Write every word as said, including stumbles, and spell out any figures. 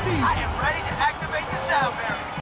I am ready to activate the sound barrier.